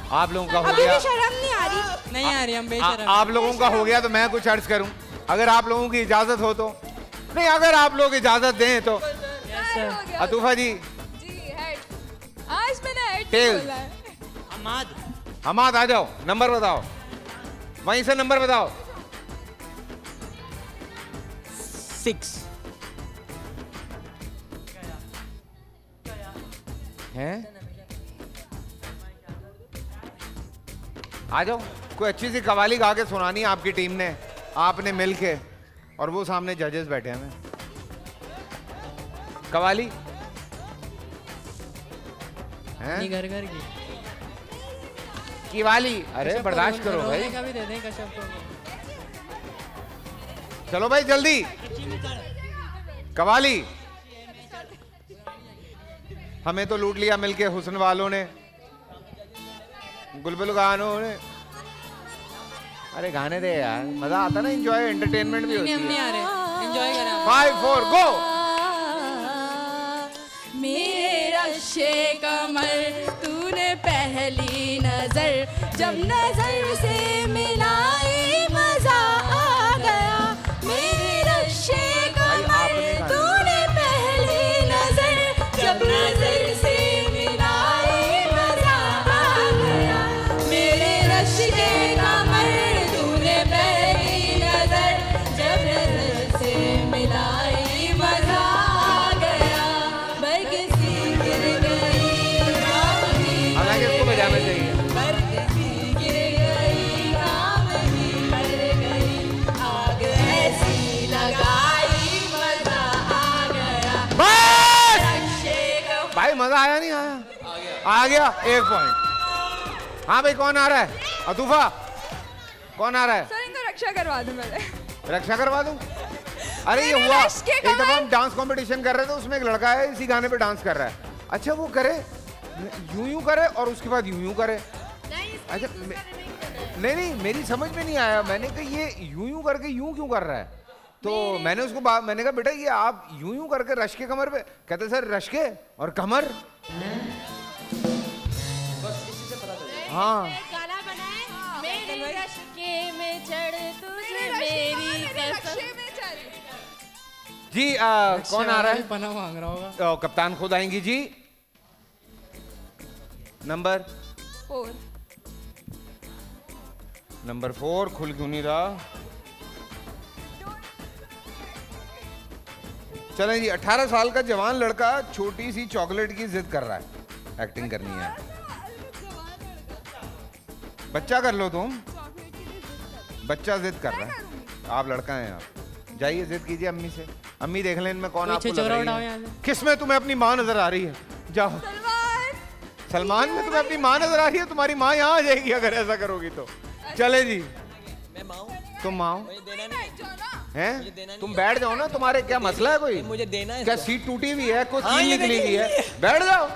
आप लोगों का हो अभी गया। भी शर्म नहीं आ रही? नहीं आ रही, हम बेशर्म। आप लोगों का हो गया तो मैं कुछ अर्ज करूं, अगर आप लोगों की इजाजत हो तो। नहीं, अगर आप लोग इजाजत दें तो। अतूफा जी। आज मैंने हेड टेल। बोला है। हमाद आ जाओ, नंबर बताओ, वहीं से नंबर बताओ। 6 हैं? आ जाओ, कोई अच्छी सी कवाली गा के सुनानी है आपकी टीम ने, आपने मिलके, और वो सामने जजेस बैठे हैं। कवाली हैं? घर घर की वाली। अरे बर्दाश्त करो भाई, का भी दे दें कश्यप को। चलो भाई जल्दी कवाली। हमें तो लूट लिया मिलके हुस्न वालों ने, गुलबुल गानों ने। अरे गाने दे यार, मजा आता ना, एंजॉय, एंटरटेनमेंट भी होती है। नहीं आ रहे, एंजॉय करें। 5 4 गो। मेरा शे कमर तूने पहली नजर जब नजर से मिलाई मजा आ गया। मेरा शे कमर तूने पहली नजर जब नजर से मिलाई मजा आ गया। मेरे रश के कमर तूने पहली नजर जब नजर से मिलाई मजा आ गया। बरगसी गिर गई हालांकि इसको बजाना चाहिए। बरगसी गिर गई काम ही कर गई। आग ऐसी लगाई मजा आ गया। भाई मजा आया नहीं आया? आ गया 1 पॉइंट। हाँ भाई कौन आ रहा है? अतूफा कौन आ रहा है? सर इनको रक्षा करवा दूं पहले। रक्षा करवा दूं? अरे ये मेरे हुआ, रश के एक दफा कमर। हम डांस कंपटीशन कर रहे थे, उसमें एक लड़का है इसी गाने पे डांस कर रहा है। अच्छा वो करे यूं यूं करे और उसके बाद यूं यूं करे। अच्छा नहीं नहीं, मेरी समझ में नहीं आया, मैंने कहा ये यूं यूं करके यूं क्यों कर रहा है? तो मैंने उसको मैंने कहा बेटा ये आप यूं यूं करके रश के कमर पे, कहते सर रश के और कमर। हाँ गाना बनाए मेरे रश्के में चढ़ तुझे मेरी कसम। जी कौन आ रहा है? पना मांग रहा होगा। कप्तान खुद आएंगी जी। नंबर 4। नंबर 4 खुल क्यों नहीं रहा? चलें जी, 18 साल का जवान लड़का छोटी सी चॉकलेट की जिद कर रहा है, एक्टिंग करनी है। बच्चा कर लो तुम, बच्चा जिद कर रहा है, आप लड़का हैं आप। जाइए जिद कीजिए अम्मी से, अम्मी देख लें इनमें कौन आपको लग रही है। किस में तुम्हें अपनी माँ नजर आ रही है? जाओ। सलमान में तुम्हें अपनी माँ नजर आ रही है? तुम्हारी माँ यहाँ आ जाएगी अगर ऐसा करोगी तो। चले जी, मैं माँ हूँ। तुम माँ हो? मुझे देना नहीं हैं? तुम बैठ जाओ ना, तुम्हारे क्या मसला है कोई? मुझे देना है। क्या सीट टूटी हुई है? कुछ हाँ, कील ये निकली हुई है? बैठ जाओ।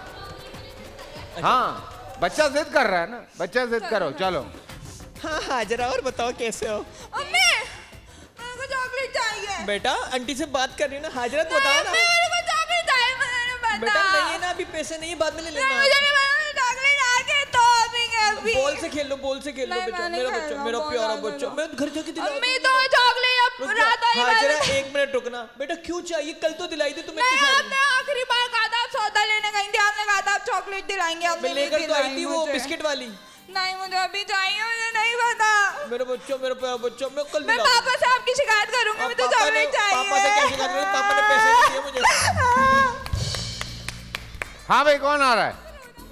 हाँ बच्चा जिद कर रहा है ना, बच्चा जिद करो। चलो हाँ हाजरा, और बताओ कैसे हो? अम्मी मेरे को चॉकलेट चाहिए। बेटा आंटी से बात कर रही हो ना, हाजरा तो बताओ ना। मेरे को चॉकलेट चाहिए, मैंने बताया। बेटा नहीं है ना, अभी पैसे नहीं है, बाद में ले लेना। मुझे नहीं पता, चॉकलेट आके तो अभी बॉल से खेल लो, बॉल से खेल लो बेटा, मेरा बच्चा, मेरा प्यारा बच्चा। मैं घर जाके दिला अम्मी तो चॉकलेट अब रात आई हाजरा 1 मिनट रुकना बेटा। क्यों चाहिए? कल तो दिलाई थी तुम्हें। आपने आखिरी बार कहा था, आप सौदा लेने गई थी, आपने कहा था आप चॉकलेट दिलाएंगे। मैं लेकर तो आई थी वो बिस्किट वाली। नहीं मुझे अभी चाहिए, मुझे नहीं पता। मेरा बच्चा, मेरा प्यारा बच्चा, मैं कल मैं पापा से आपकी शिकायत करूंगी, मुझे चॉकलेट चाहिए। पापा से क्या शिकायत करूंगी? पापा ने पैसे नहीं दिए मुझे। हाँ भाई कौन आ रहा है?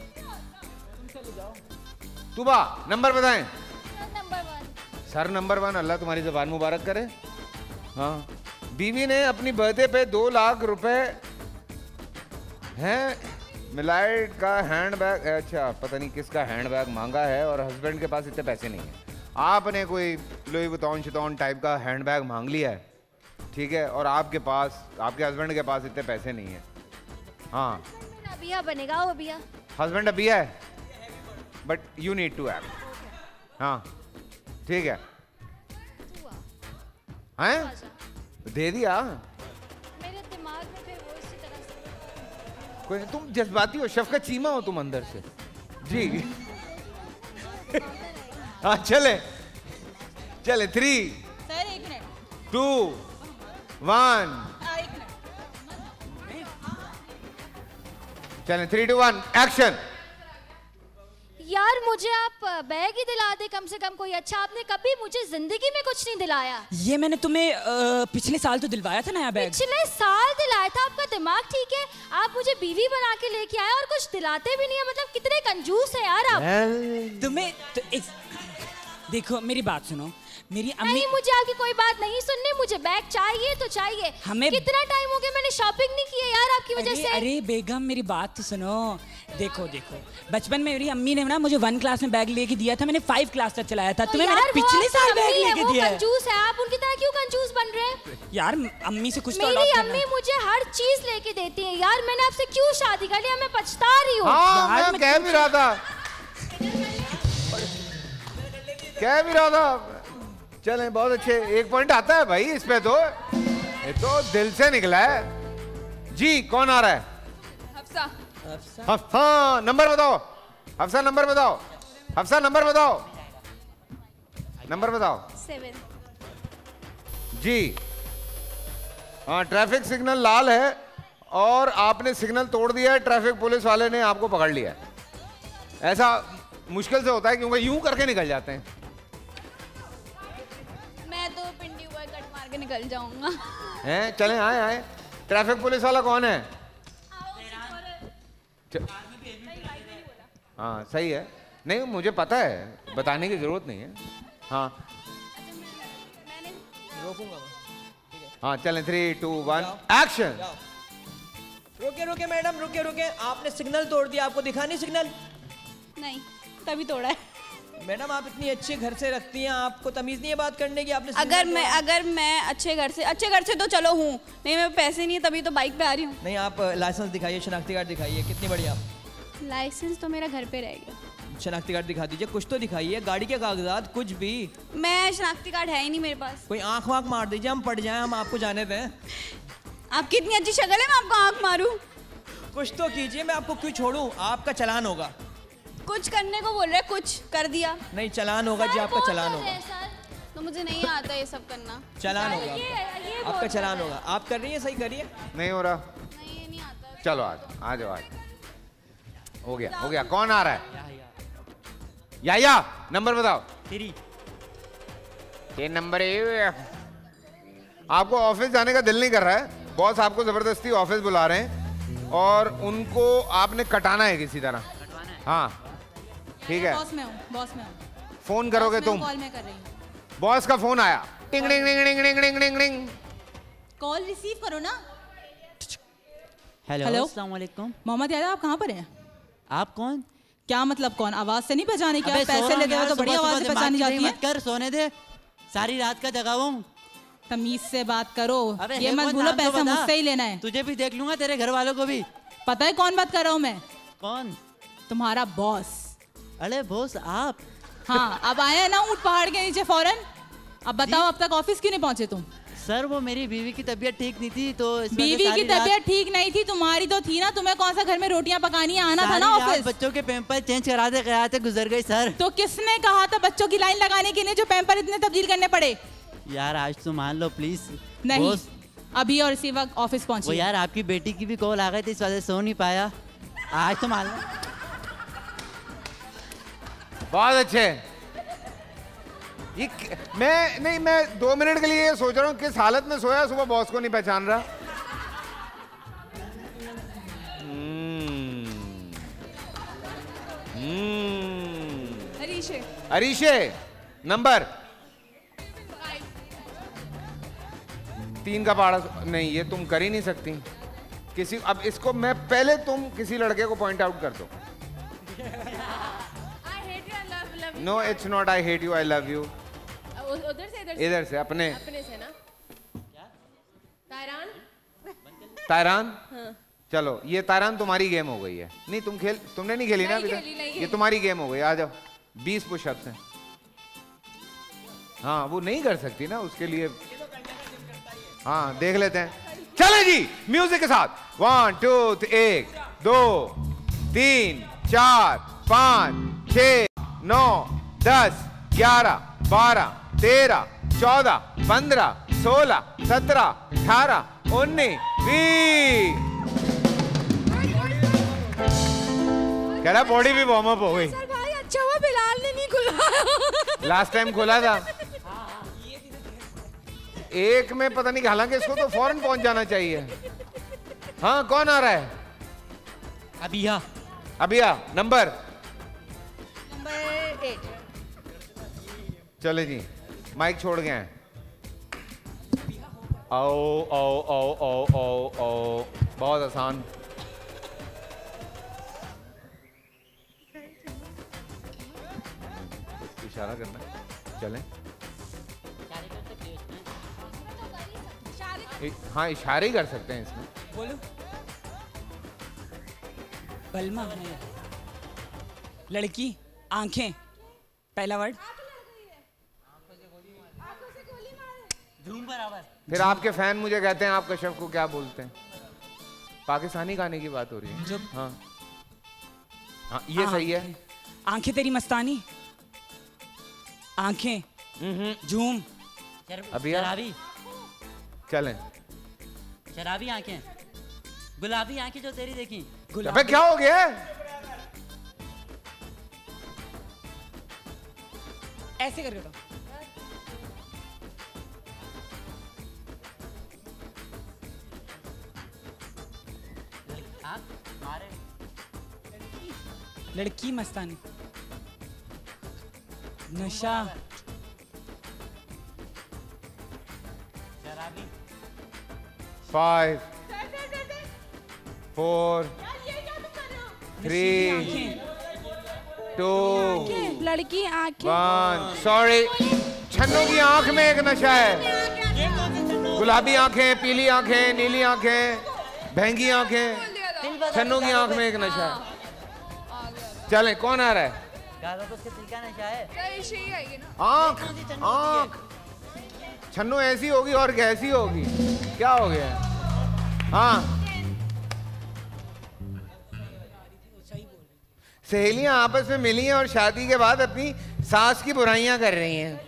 तुबा नंबर बताएं। नंबर 1। सर नंबर 1, अल्लाह तुम्हारी ज़बान मुबारक करे। हाँ, बीवी ने अपनी बर्थडे पे 2 लाख रुपए हैं मिलाइट का हैंडबैग, अच्छा पता नहीं किसका हैंडबैग मांगा है, और हस्बैंड के पास इतने पैसे नहीं है। आपने कोई लुई वुइटन शितौन टाइप का हैंडबैग मांग लिया है, ठीक है, और आपके पास, आपके हस्बैंड के पास इतने पैसे नहीं है। हाँ अबिया बनेगा वो अबिया। हस्बैंड अबिया है, but you need to act. हाँ ठीक है, हैं दे दिया। मेरे दिमाग में फिर वो इसी तरह से। कोई तुम जज्बाती हो, शफकत चीमा हो तुम अंदर से। जी हाँ चले चले 3 सर 1 मिनट 2 1 1 मिनट चले 3 2 1 एक्शन। यार मुझे आप बैग ही दिला दे कम से कम कोई अच्छा। आपने कभी मुझे जिंदगी में कुछ नहीं दिलाया। ये मैंने तुम्हें पिछले साल तो दिलवाया था नया बैग। पिछले साल दिलाया था। आपका दिमाग ठीक है? आप मुझे बीवी बना के लेके आए और कुछ दिलाते भी नहीं है। मतलब कितने कंजूस है यार आप। तुम्हें देखो मेरी बात सुनो। मेरी अम्मी नहीं, मुझे आपकी कोई बात नहीं सुननी। मुझे बैग चाहिए तो चाहिए। हमें कितना टाइम हो गया मैंने शॉपिंग नहीं की है यार आपकी वजह से। अरे बेगम मेरी बात तो सुनो। देखो बचपन में मेरी अम्मी ने ना मुझे 1 क्लास में बैग लेके दिया था। मैंने 5 क्लास तक चलाया था। तुम्हें मैंने पिछले साल बैग लेके दिया है। कंजूस है आप। उनकी तरह क्यों कंजूस बन रहे हैं यार? अम्मी से कुछ तो मेरी अम्मी मुझे हर चीज लेके देती है यार। मैंने आपसे क्यों शादी कर लिया? मैं पछता रही हूँ। हाँ, मैं कह भी रहा था चलें बहुत अच्छे। 1 पॉइंट आता है भाई इस पे तो। ये तो दिल से निकला है जी। कौन आ रहा है? हफ्सा। हाँ नंबर बताओ। हफ्सा नंबर बताओ। हफ्सा नंबर बताओ। नंबर बताओ 7 जी। हाँ ट्रैफिक सिग्नल लाल है और आपने सिग्नल तोड़ दिया है। ट्रैफिक पुलिस वाले ने आपको पकड़ लिया है। ऐसा मुश्किल से होता है क्योंकि यूं करके निकल जाते हैं। मैं तो पिंडी हुआ कट मार के निकल जाऊंगा। हैं चलें आए। ट्रैफिक पुलिस वाला कौन है? हाँ सही है। नहीं मुझे पता है, बताने की जरूरत नहीं है। हाँ हाँ चलें 3 2 1 एक्शन। रुके मैडम रुके। आपने सिग्नल तोड़ दिया। आपको दिखा नहीं सिग्नल? नहीं तभी तोड़ा है। मैडम आप इतनी अच्छे घर से रखती हैं, आपको तमीज नहीं है बात करने की? आपने अगर मैं अच्छे घर से तो चलो हूँ, नहीं मैं पैसे नहीं है तभी तो बाइक पे आ रही हूँ। नहीं आप लाइसेंस दिखाइए, शनाख्ती कार्ड दिखाइए। कितनी बड़ी आप? लाइसेंस तो मेरा घर पे रहेगा। शनाख्ती कार्ड दिखा दीजिए, कुछ तो दिखाइए। गाड़ी के कागजात कुछ भी। मैं शनाख्ती कार्ड है ही नहीं मेरे पास। कोई आंख वाँख मार दीजिए, हम पड़ जाएं, हम आपको जाने दें। आपकी इतनी अच्छी शक्ल है मैं आपको आंख मारूं? कुछ तो कीजिए, मैं आपको क्यों छोड़ूं? आपका चालान होगा। कुछ करने को बोल रहे, कुछ कर दिया। नहीं चालान होगा जी, आपका चालान होगा। तो मुझे नहीं आता ये सब करना। चालान होगा आपका चालान होगा। आप कर रही है, सही करिए। नहीं हो रहा। नहीं ये नहीं आता। चलो आ जाओ। हो गया। कौन आ रहा है? या नंबर बताओ। 3 ये नंबर आपको ऑफिस जाने का दिल नहीं कर रहा है। बॉस आपको जबरदस्ती ऑफिस बुला रहे हैं और उनको आपने कटाना है किसी तरह। हाँ ठीक है। बॉस में हूँ। फोन करोगे तुम? कॉल में कर रही हूँ। बॉस का फोन आया। टिंग टिंग टिंग टिंग टिंग टिंग टिंग टिंग। कॉल रिसीव करो ना। हेलो अस्सलाम वालेकुम। मोहम्मद यादव आप कहाँ पर हैं? आप कौन? क्या मतलब कौन? आवाज से नहीं पहचाने क्या? अबे पैसे लेते हो तो बड़ी आवाज से पहचानी जाती है। मत कर, सोने दे। सारी रात का जगा हूँ। तमीज से बात करो। अबे ये मत भूलो पैसा मुझसे ही लेना है। तुझे भी देख लूंगा, तेरे घर वालों को भी। पता है कौन बात कर रहा हूँ मैं? कौन? तुम्हारा बॉस। अरे बॉस आप? हाँ अब आए हैं ना ऊंट पहाड़ के नीचे फौरन। अब बताओ अब तक ऑफिस क्यों नहीं पहुंचे तुम? सर वो मेरी बीवी की तबीयत ठीक नहीं थी तो बीवी की तबीयत ठीक नहीं थी? तुम्हारी तो थी ना। तुम्हें कौन सा घर में रोटियां पकानी है? आना था ना ऑफिस। बच्चों के पैम्पर चेंज कराते गुजर गई सर। तो किसने कहा था बच्चों की लाइन लगाने के लिए जो पैम्पर इतने तब्दील करने पड़े? यार आज तो मान लो प्लीज। नहीं अभी और इसी वक्त ऑफिस पहुंची। वो यार आपकी बेटी की भी कॉल आ गई थी, इस वजह से सो नहीं पाया। आज तो मान लो। बहुत अच्छे। मैं 2 मिनट के लिए ये सोच रहा हूँ किस हालत में सोया, सुबह बॉस को नहीं पहचान रहा। अरीशे नंबर 3 का पहाड़ा। नहीं ये तुम कर ही नहीं सकती किसी। अब इसको मैं पहले तुम किसी लड़के को पॉइंट आउट कर दो। No it's not I hate you I love you. इधर से अपने से ना। तायरान। हाँ। चलो ये तायरान तुम्हारी गेम हो गई है। नहीं तुमने नहीं खेली ना अभी तक। ये तुम्हारी गेम हो गई। आ जाओ 20 पुशअप्स हैं। हाँ वो नहीं कर सकती ना उसके लिए। हाँ देख लेते हैं। चले जी म्यूजिक के साथ 1 2 1 2 3 4 5 6 9 10, 11, 12, 13, 14, 15, 16, 17, 18, 19, 20। कह रहा बॉडी भी वार्म अप हो गई। सर भाई अच्छा हुआ बिलाल ने नहीं खुला। लास्ट टाइम खोला था एक में, पता नहीं, हालांकि इसको तो फौरन पहुंच जाना चाहिए। हाँ, कौन आ रहा है? अबिया। अबिया, नंबर 8। चले जी, माइक छोड़ गए हैं। आओ आओ आओ आओ आओ आओ, बहुत आसान। इशारा करना, चलें। हाँ, इशारे ही कर सकते हैं इसमें। बोलो। बलमा है। लड़की, आंखें, पहला वर्ड। धूम बराबर। फिर आपके फैन मुझे कहते हैं आप कश्यप को क्या बोलते हैं? पाकिस्तानी गाने की बात हो रही है। जो हाँ हाँ, ये सही है। आंखें तेरी मस्तानी, आंखें, झूम, अबिया, शराबी। चलें। शराबी आंखें, गुलाबी आंखें जो तेरी देखी। अबे क्या हो गया? ऐसे करके तो लड़की मस्तानी, नशा, शराबी। 5, 4, 3, 2, लड़की आंखें। 1। सॉरी, छन्नू की आंख में एक नशा है। गुलाबी आंखें, पीली आंखें, नीली आंखें, बहंगी आंखें, छन्नू की आंख में एक नशा है। चलें, कौन आ रहा है? गालों को उसके तिलका नशा है। आंख, आंख। छन्नू ऐसी होगी और कैसी होगी? क्या हो गया? हाँ, सहेलियां आपस में मिली हैं और शादी के बाद अपनी सास की बुराइयां कर रही हैं।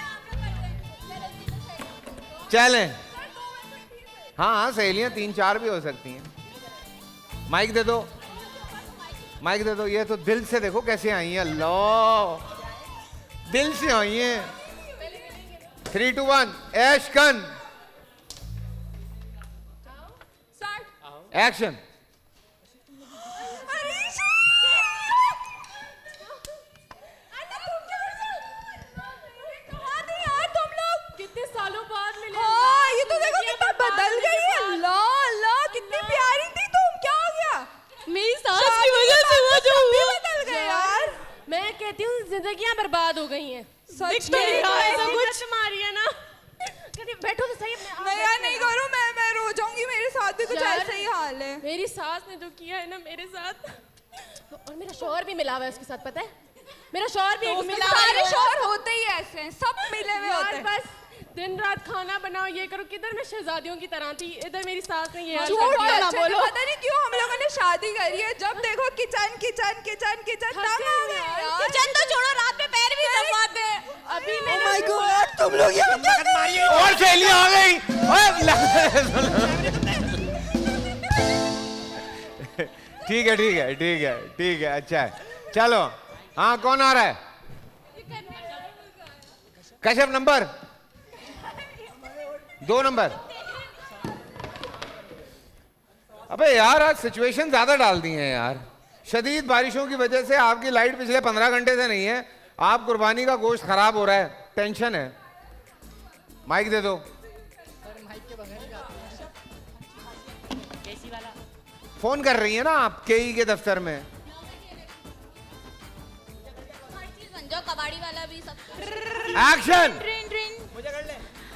चलें। हाँ हाँ, सहेलियां 3-4 भी हो सकती हैं। माइक दे दो, माइक दे दो। ये तो दिल से देखो कैसे आई हैं। अल्लाह, दिल से आई हैं। 3, 2, 1, एक्शन। एक्शन। कितने सालों बाद मिले। हाँ, ये तो देखो कितना बदल गई है। अल्लाह अल्लाह, कितनी प्यारी थी तुम, क्या हो गया? मेरी सास की वजह से वो जो बदल गए यार। मैं कहती हूँ जिंदगियां बर्बाद हो गई हैं। सच में ऐसा कुछ तुम्हारी है ना। बैठो तो सही। नहीं करो, मैं रो जाऊंगी। मेरे साथ भी कुछ ऐसा ही हाल है। मेरी सास ने जो किया है ना मेरे साथ, और मेरा शौहर भी मिला हुआ है उसके साथ, पता है? मेरा शौहर भी सारे शौहर होते ही ऐसे हैं, सब मिले हुए होते हैं। बस दिन रात खाना बनाओ, ये करो। किधर मैं शहजादियों की तरह थी, इधर मेरी सास ने ये झूठ ना बोलो। पता नहीं क्यों हम लोगों ने शादी करी है, जब देखो किचन किचन किचन किचन। तंग आ गए यार। किचन तो छोड़ो, रात में पैर भी दबाते हैं। अभी Oh my God, तुम लोग यहाँ क्या कर रही हो? और सहेलियां आ गई। ठीक है ठीक है ठीक है ठीक है, अच्छा है। चलो, हाँ, कौन आ रहा है? Kashyap, number 2 number. अबे यार, आज सिचुएशन ज्यादा डाल दी है यार। शदीद बारिशों की वजह से आपकी लाइट पिछले 15 घंटे से नहीं है। आप कुर्बानी का गोश्त खराब हो रहा है, टेंशन है। माइक दे दो। फोन कर रही है ना आप केई के दफ्तर में। जो कबाड़ी वाला भी सब। एक्शन। मुझे कर ले।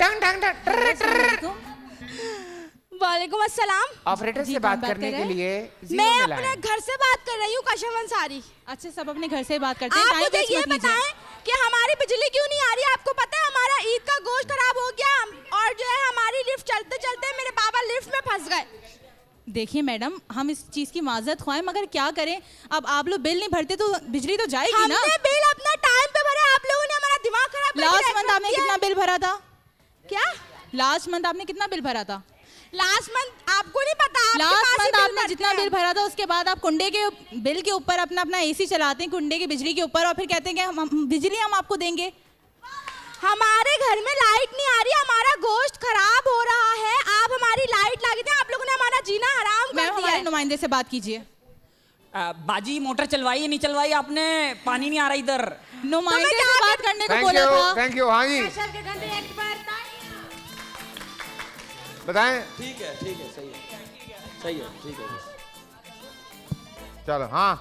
वालेकुम अस्सलाम। ऑपरेटर से बात करने के लिए मैं अपने घर से बात कर रही हूँ, कश्यप अंसारी। अच्छा, सब अपने घर से बात करते हैं। आप मुझे ये बताएं कि हमारी बिजली क्यों नहीं आ रही है? आपको पता है हमारा ईद का गोश्त खराब हो गया, और जो है हमारी लिफ्ट चलते चलते मेरे बाबा लिफ्ट में फंस गए। देखिए मैडम, हम इस चीज की माजरत ख्वाहिं, मगर क्या करें, अब आप लोग बिल नहीं भरते तो बिजली तो जाएगी ना। हमने बिल अपना टाइम पे भरा, बिल भरा था? क्या लास्ट मंथ आपने कितना बिल भरा था? लास्ट मंथ आपको नहीं पता? लास्ट मंथ आपने जितना बिल भरा था उसके बाद आप कुंडे के बिल के ऊपर अपना अपना एसी चलाते हैं, कुंडे की बिजली के ऊपर, और फिर कहते हैं कि हम बिजली हम आपको देंगे। हमारे घर में लाइट नहीं आ रही, हमारा गोश्त खराब हो रहा है, आप हमारी लाइट लगा दी, आप लोगों ने हमारा जीना हराम कर दिया। हमारे नुमाइंदे से बात कीजिए। बाजी मोटर चलवाई नहीं चलवाई आपने? पानी नहीं आ रहा इधर। नुमाइंदे से बात करने को बोला था। Thank you. हाँ जी बताएं। ठीक है सही है ठीक है। चलो हाँ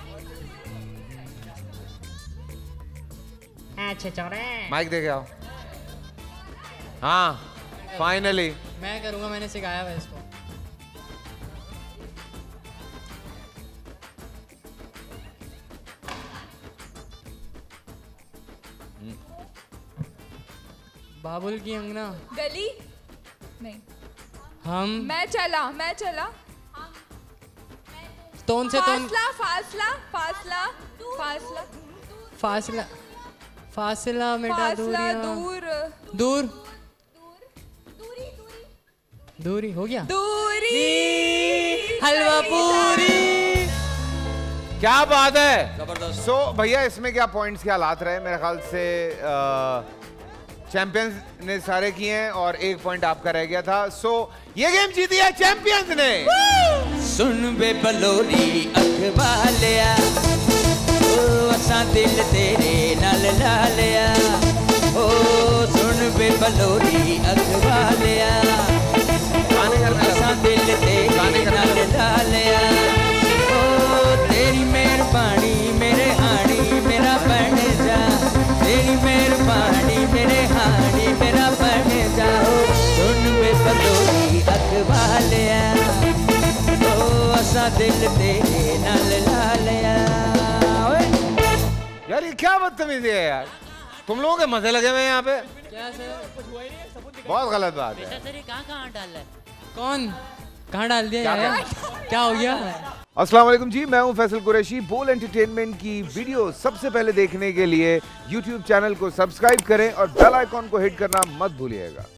अच्छे चौड़े माइक दे के आओ। हाँ फाइनली मैं करूंगा, मैंने सिखाया है इसको। बाबुल की अंगना गली नहीं, हम मैं चला तोन से तोन फासला फासला फासला फासला फासला बेटा फासला दूर दूर दूरी हो गया। दूरी हलवा पूरी। क्या बात है, जबरदस्त। सो भैया इसमें क्या पॉइंट्स के हालात रहे? मेरे ख्याल से चैंपियंस ने सारे किए हैं और 1 पॉइंट आपका रह गया था। सो ये गेम जीती है चैंपियंस ने। सुन बे बलोरी अखबा लिया, ओ असा दिल तेरे नाल ला लिया, ओ सुन बे बलोरी अखबा लिया, असा दिल तेरे नाल ला लिया, ओ तेरी मेहरबानी मेरे हानी मेरा बन जा, तेरी मेहरबानी मेरे हानी मेरा बन जा, सुन बे बलोरी अखबा लिया, असा दिल तेरे नाल ला लिया। यार ये क्या बदतमीजी है यार, तुम लोगों के मजे लगे हुए हैं यहाँ पे। क्या सर? बहुत गलत बात है। कहाँ डाल है? कौन कहाँ डाल दिया यार? क्या हो गया? अस्सलाम वालेकुम जी, मैं हूं फैसल कुरैशी। बोल एंटरटेनमेंट की वीडियो सबसे पहले देखने के लिए YouTube चैनल को सब्सक्राइब करें और बेल आइकॉन को हिट करना मत भूलिएगा।